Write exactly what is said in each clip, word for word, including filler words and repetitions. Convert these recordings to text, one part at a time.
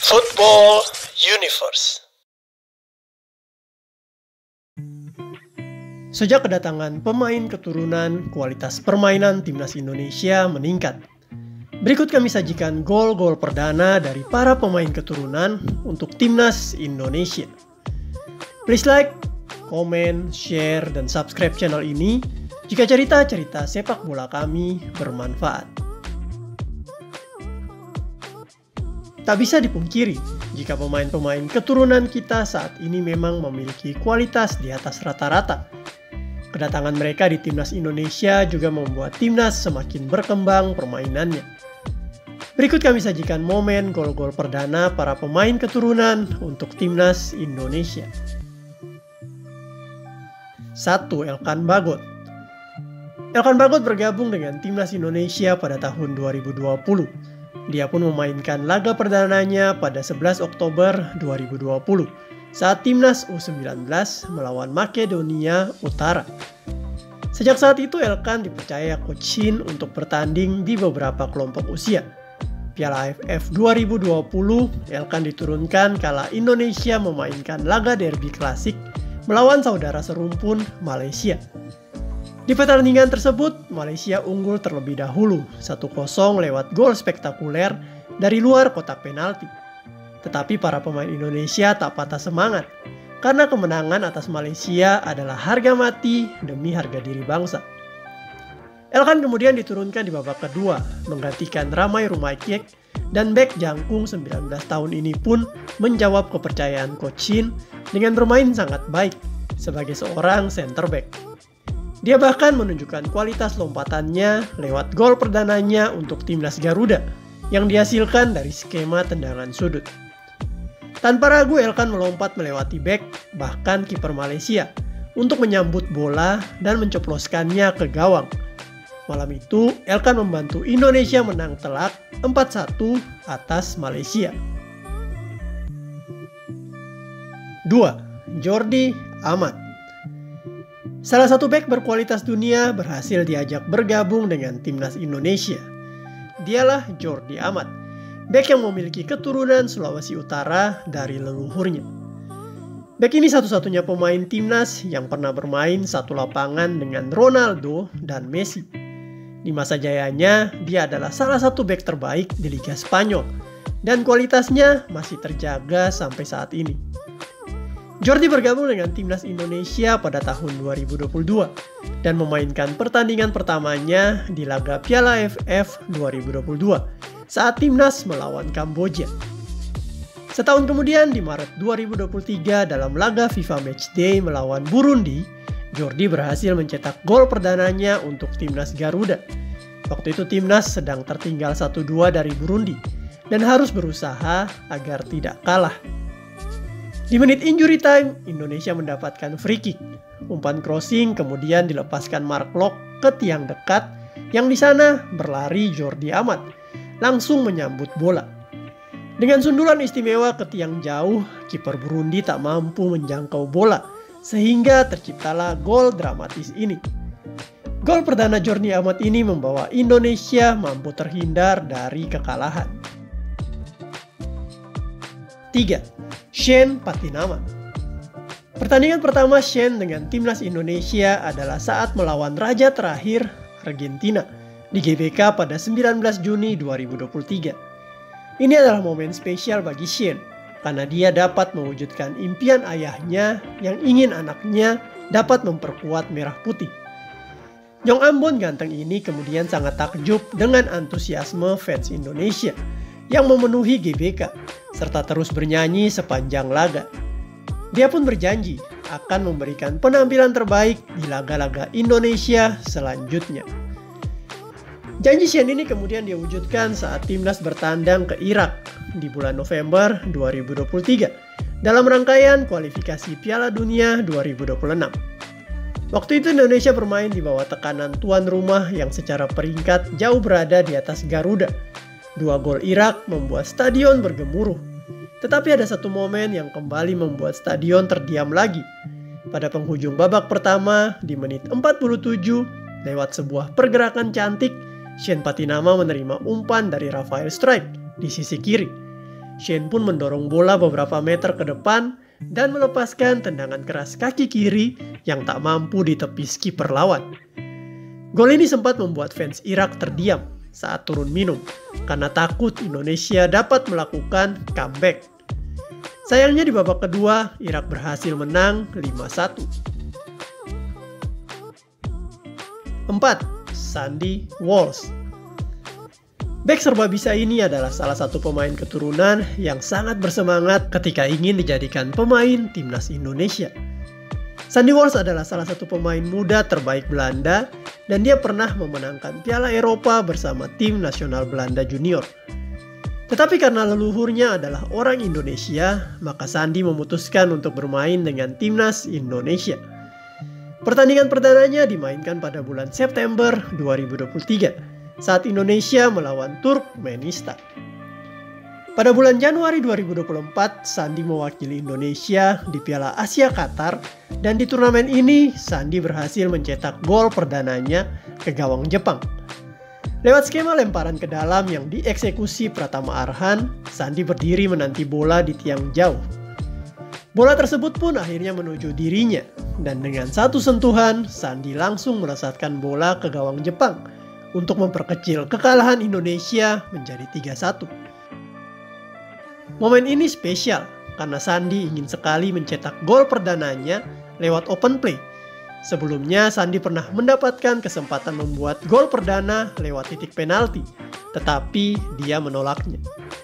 Football Universe. Sejak kedatangan pemain keturunan, kualitas permainan timnas Indonesia meningkat. Berikut kami sajikan gol-gol perdana dari para pemain keturunan untuk timnas Indonesia. Please like, komen, share, dan subscribe channel ini jika cerita-cerita sepak bola kami bermanfaat. Tak bisa dipungkiri jika pemain-pemain keturunan kita saat ini memang memiliki kualitas di atas rata-rata. Kedatangan mereka di timnas Indonesia juga membuat timnas semakin berkembang permainannya. Berikut kami sajikan momen gol-gol perdana para pemain keturunan untuk timnas Indonesia. satu. Elkan Bagot. Elkan Bagot bergabung dengan timnas Indonesia pada tahun dua ribu dua puluh. Dia pun memainkan laga perdananya pada sebelas Oktober dua ribu dua puluh saat timnas U sembilan belas melawan Makedonia Utara. Sejak saat itu Elkan dipercaya Coach Shin untuk bertanding di beberapa kelompok usia. Piala A F F dua ribu dua puluh, Elkan diturunkan kala Indonesia memainkan laga derby klasik melawan saudara serumpun Malaysia. Di pertandingan tersebut, Malaysia unggul terlebih dahulu satu kosong lewat gol spektakuler dari luar kotak penalti. Tetapi para pemain Indonesia tak patah semangat, karena kemenangan atas Malaysia adalah harga mati demi harga diri bangsa. Elkan kemudian diturunkan di babak kedua, menggantikan Ramai Rumaikek, dan bek jangkung sembilan belas tahun ini pun menjawab kepercayaan Coach Shin dengan bermain sangat baik sebagai seorang center back. Dia bahkan menunjukkan kualitas lompatannya lewat gol perdananya untuk timnas Garuda yang dihasilkan dari skema tendangan sudut. Tanpa ragu Elkan melompat melewati bek, bahkan kiper Malaysia, untuk menyambut bola dan mencoploskannya ke gawang. Malam itu, Elkan membantu Indonesia menang telak empat satu atas Malaysia. dua. Jordi Amat. Salah satu bek berkualitas dunia berhasil diajak bergabung dengan timnas Indonesia. Dialah Jordi Amat, bek yang memiliki keturunan Sulawesi Utara dari leluhurnya. Bek ini satu-satunya pemain timnas yang pernah bermain satu lapangan dengan Ronaldo dan Messi. Di masa jayanya, dia adalah salah satu bek terbaik di Liga Spanyol, dan kualitasnya masih terjaga sampai saat ini. Jordi bergabung dengan timnas Indonesia pada tahun dua ribu dua puluh dua dan memainkan pertandingan pertamanya di laga Piala A F F dua ribu dua puluh dua saat timnas melawan Kamboja. Setahun kemudian di Maret dua ribu dua puluh tiga dalam laga FIFA Matchday melawan Burundi, Jordi berhasil mencetak gol perdananya untuk timnas Garuda. Waktu itu timnas sedang tertinggal satu dua dari Burundi dan harus berusaha agar tidak kalah. Di menit injury time, Indonesia mendapatkan free kick. Umpan crossing kemudian dilepaskan Mark Lok ke tiang dekat yang di sana berlari Jordi Amat, langsung menyambut bola. Dengan sundulan istimewa ke tiang jauh, kiper Burundi tak mampu menjangkau bola, sehingga terciptalah gol dramatis ini. Gol perdana Jordi Amat ini membawa Indonesia mampu terhindar dari kekalahan. tiga. Shane Patinama. Pertandingan pertama Shane dengan timnas Indonesia adalah saat melawan raja terakhir Argentina di G B K pada sembilan belas Juni dua ribu dua puluh tiga. Ini adalah momen spesial bagi Shane karena dia dapat mewujudkan impian ayahnya yang ingin anaknya dapat memperkuat merah putih. Jong Ambon ganteng ini kemudian sangat takjub dengan antusiasme fans Indonesia yang memenuhi G B K serta terus bernyanyi sepanjang laga. Dia pun berjanji akan memberikan penampilan terbaik di laga-laga Indonesia selanjutnya. Janji Shane ini kemudian diwujudkan saat timnas bertandang ke Irak di bulan November dua ribu dua puluh tiga dalam rangkaian kualifikasi Piala Dunia dua ribu dua puluh enam. Waktu itu Indonesia bermain di bawah tekanan tuan rumah yang secara peringkat jauh berada di atas Garuda. Dua gol Irak membuat stadion bergemuruh. Tetapi ada satu momen yang kembali membuat stadion terdiam lagi. Pada penghujung babak pertama di menit empat puluh tujuh, lewat sebuah pergerakan cantik, Shane Patinama menerima umpan dari Rafael Strike di sisi kiri. Shane pun mendorong bola beberapa meter ke depan dan melepaskan tendangan keras kaki kiri yang tak mampu ditepis kiper lawan. Gol ini sempat membuat fans Irak terdiam saat turun minum karena takut Indonesia dapat melakukan comeback. Sayangnya di babak kedua, Irak berhasil menang lima satu. empat. Sandy Walsh. Bek serba bisa ini adalah salah satu pemain keturunan yang sangat bersemangat ketika ingin dijadikan pemain timnas Indonesia. Sandy Walsh adalah salah satu pemain muda terbaik Belanda dan dia pernah memenangkan Piala Eropa bersama tim nasional Belanda junior. Tetapi karena leluhurnya adalah orang Indonesia, maka Sandy memutuskan untuk bermain dengan timnas Indonesia. Pertandingan perdananya dimainkan pada bulan September dua ribu dua puluh tiga. Saat Indonesia melawan Turkmenistan. Pada bulan Januari dua ribu dua puluh empat, Sandy mewakili Indonesia di Piala Asia Qatar dan di turnamen ini Sandy berhasil mencetak gol perdananya ke gawang Jepang. Lewat skema lemparan ke dalam yang dieksekusi Pratama Arhan, Sandy berdiri menanti bola di tiang jauh. Bola tersebut pun akhirnya menuju dirinya dan dengan satu sentuhan, Sandy langsung melesatkan bola ke gawang Jepang untuk memperkecil kekalahan Indonesia menjadi tiga satu. Momen ini spesial karena Sandy ingin sekali mencetak gol perdananya lewat open play. Sebelumnya Sandy pernah mendapatkan kesempatan membuat gol perdana lewat titik penalti, tetapi dia menolaknya.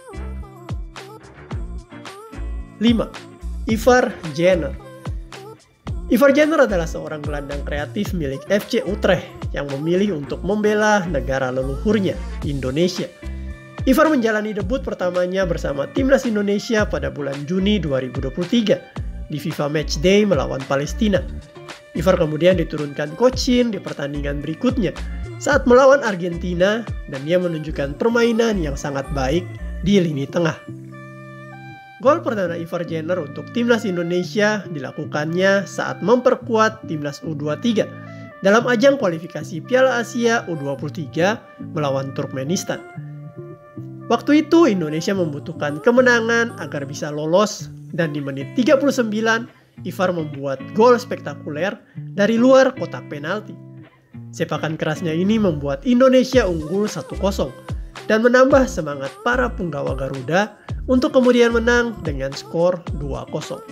lima. Ivar Jenner. Ivar Jenner adalah seorang gelandang kreatif milik F C Utrecht yang memilih untuk membela negara leluhurnya, Indonesia. Ivar menjalani debut pertamanya bersama timnas Indonesia pada bulan Juni dua ribu dua puluh tiga di FIFA Matchday melawan Palestina. Ivar kemudian diturunkan Coach Shin di pertandingan berikutnya saat melawan Argentina dan dia menunjukkan permainan yang sangat baik di lini tengah. Gol perdana Ivar Jenner untuk timnas Indonesia dilakukannya saat memperkuat timnas U dua puluh tiga dalam ajang kualifikasi Piala Asia U dua puluh tiga melawan Turkmenistan. Waktu itu Indonesia membutuhkan kemenangan agar bisa lolos dan di menit tiga puluh sembilan Ivar membuat gol spektakuler dari luar kotak penalti. Sepakan kerasnya ini membuat Indonesia unggul satu kosong dan menambah semangat para punggawa Garuda untuk kemudian menang dengan skor dua kosong.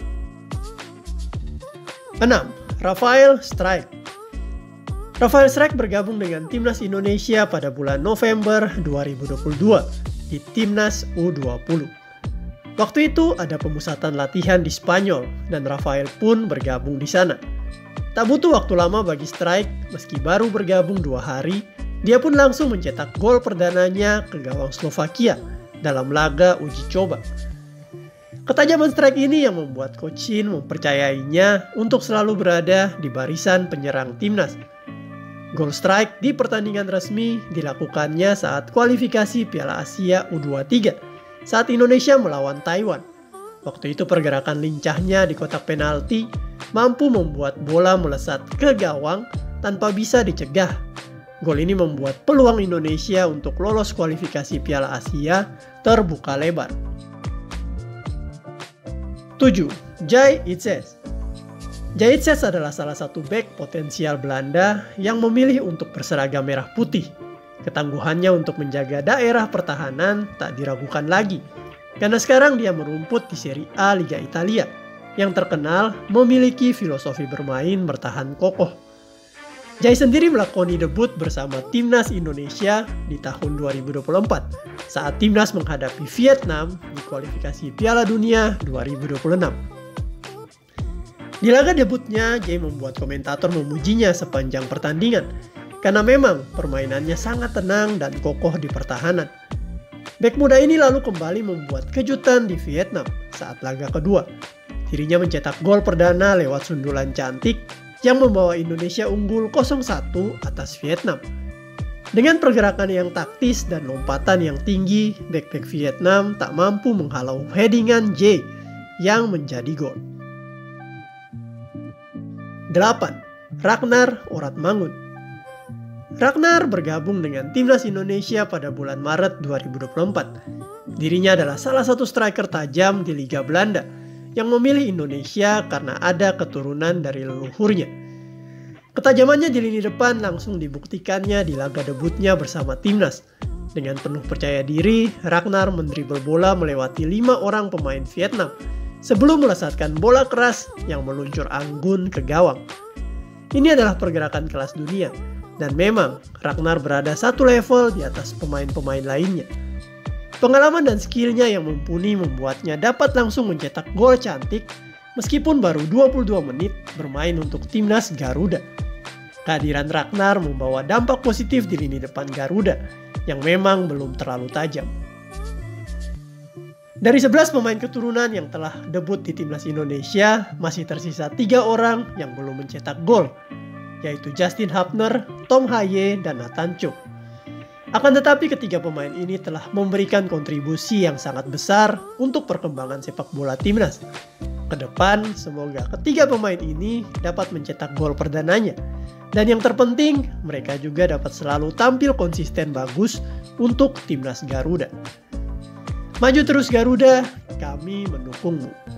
enam. Rafael Strijk. Rafael Strijk bergabung dengan timnas Indonesia pada bulan November dua ribu dua puluh dua di timnas U dua puluh. Waktu itu ada pemusatan latihan di Spanyol dan Rafael pun bergabung di sana. Tak butuh waktu lama bagi Strijk, meski baru bergabung dua hari, dia pun langsung mencetak gol perdananya ke gawang Slovakia dalam laga uji coba. Ketajaman Strijk ini yang membuat Coach Shin mempercayainya untuk selalu berada di barisan penyerang timnas. Gol Strijk di pertandingan resmi dilakukannya saat kualifikasi Piala Asia U dua puluh tiga saat Indonesia melawan Taiwan. Waktu itu pergerakan lincahnya di kotak penalti mampu membuat bola melesat ke gawang tanpa bisa dicegah. Gol ini membuat peluang Indonesia untuk lolos kualifikasi Piala Asia terbuka lebar. tujuh. Jay Itzes. Jay Itzes adalah salah satu bek potensial Belanda yang memilih untuk berseragam merah putih. Ketangguhannya untuk menjaga daerah pertahanan tak diragukan lagi, karena sekarang dia merumput di Serie A Liga Italia yang terkenal memiliki filosofi bermain bertahan kokoh. Jay sendiri melakoni debut bersama timnas Indonesia di tahun dua ribu dua puluh empat saat timnas menghadapi Vietnam di kualifikasi Piala Dunia dua ribu dua puluh enam. Di laga debutnya, Jay membuat komentator memujinya sepanjang pertandingan karena memang permainannya sangat tenang dan kokoh di pertahanan. Bek muda ini lalu kembali membuat kejutan di Vietnam saat laga kedua. Dirinya mencetak gol perdana lewat sundulan cantik yang membawa Indonesia unggul nol satu atas Vietnam. Dengan pergerakan yang taktis dan lompatan yang tinggi, bek-bek Vietnam tak mampu menghalau headingan Jay yang menjadi gol. delapan. Ragnar Oratmangun. Ragnar bergabung dengan Timnas Indonesia pada bulan Maret dua ribu dua puluh empat. Dirinya adalah salah satu striker tajam di Liga Belanda yang memilih Indonesia karena ada keturunan dari leluhurnya. Ketajamannya di lini depan langsung dibuktikannya di laga debutnya bersama Timnas. Dengan penuh percaya diri, Ragnar mendribel bola melewati lima orang pemain Vietnam sebelum melesatkan bola keras yang meluncur anggun ke gawang. Ini adalah pergerakan kelas dunia, dan memang Ragnar berada satu level di atas pemain-pemain lainnya. Pengalaman dan skillnya yang mumpuni membuatnya dapat langsung mencetak gol cantik meskipun baru dua puluh dua menit bermain untuk Timnas Garuda. Kehadiran Ragnar membawa dampak positif di lini depan Garuda yang memang belum terlalu tajam. Dari sebelas pemain keturunan yang telah debut di Timnas Indonesia, masih tersisa tiga orang yang belum mencetak gol, yaitu Justin Hapner, Tom Haye, dan Nathan Cho. Akan tetapi ketiga pemain ini telah memberikan kontribusi yang sangat besar untuk perkembangan sepak bola Timnas. Kedepan, semoga ketiga pemain ini dapat mencetak gol perdananya. Dan yang terpenting, mereka juga dapat selalu tampil konsisten bagus untuk Timnas Garuda. Maju terus Garuda, kami mendukungmu.